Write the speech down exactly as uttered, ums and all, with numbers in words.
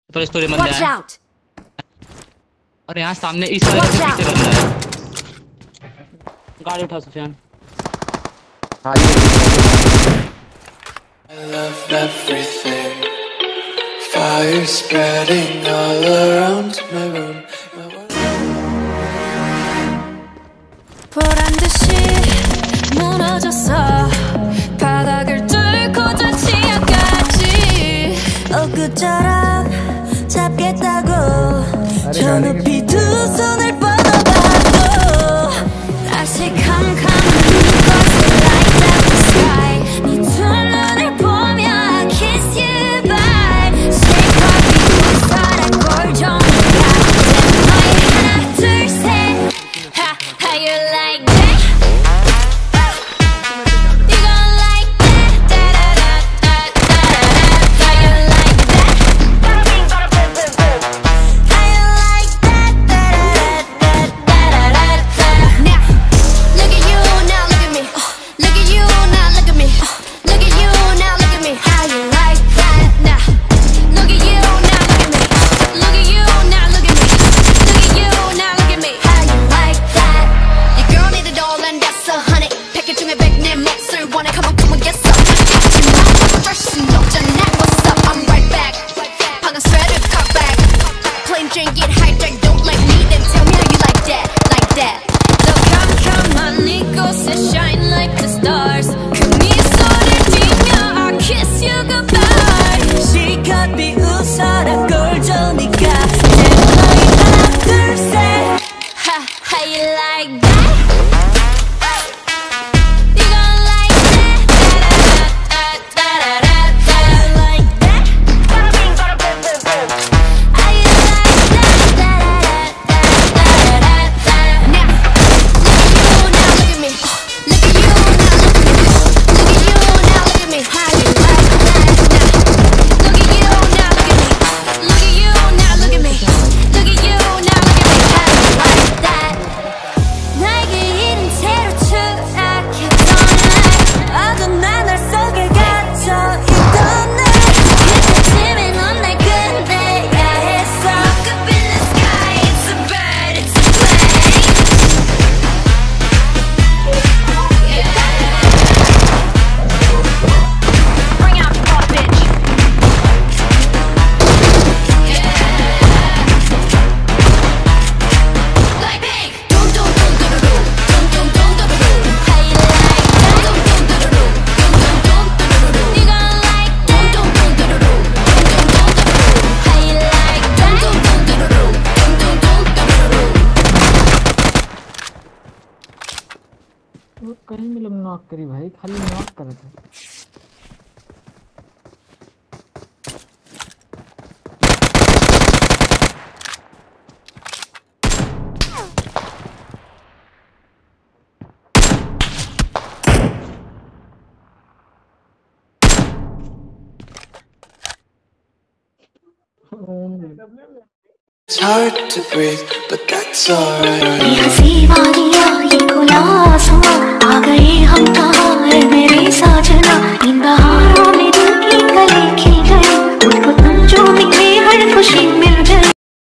तो स्टोरी बंदा Watch है out! और यहाँ सामने इस वाले के पीछे बंदा है। गाड़ी उठा सुफियान। हाँ ये I love everything. Fire spreading all around my room. 보란 듯이 무너졌어. 바닥을 뚫고 저 지하까지. 엊그처럼 잡겠다고. 저 높이 두 손을 뻗어봐도 다시 캄캄한 이곳을 light up the sky. 네 두 눈을 보며 kiss you bye. 실컷 비웃어라 꼴종이야. 너희 하나 둘 셋. Ha, how you like that? You gon' like that? Da da da da da da. How you like that? Bada bing, bada boom, boom, boom. How you like that? Da da da da da da da. Now, look at you, now look at me. Look at you, now look at me. Look at you, now look at me. How you like that? Now, look at you, now look at me. Look at you, now look at me. Look at you, now look at me. How you like that? Your girl need a doll and that's a honey. 패킷 중에 백 내 몫을 원해. Come on, come on, get some. 하지마, fresh and 없잖아. What's up? I'm right back. 방금 sweater cut back. Plain drink it hijack. Don't like me, then tell me how you like that, like that. 더 캄캄한 이곳에 shine like the stars. 그 미소를 띠며 I kiss you goodbye. 실컷 비웃어라 꼴조니까. 너희 하나 둘 셋. Ha, how you like that? You gon' like that? Da da da da da da. Like that? Bada bing, bada boom, boom, boom. How you like that? Da da da da da da da. Now, look at you, now look at me. Look at you, now look at me. Look at you, now look at me. How you like that? Now, look at you, now look at me. Look at you, now look at me. Look at you, now look at me. How you like that? 나에게 이른 채로 추락했던 날 어두운 나날 속에 갇혀 있던 날 그때쯤에 넌 날 끝내야 했어. Look up in the sky, it's a bird, it's a plane. Yeah. Bring out the ball, bitch. Yeah. Like bang. Dum dum dum dum dum dum dum dum dum dum. How you like that? Dum dum dum dum dum dum dum dum dum. You gon' like that? Dum dum dum dum dum dum dum dum dum. How you like that? Dum dum dum dum dum dum dum dum dum. वो कहीं भी लोग knock करी भाई, खाली knock कर रहे थे। It's hard to breathe, but that's alright.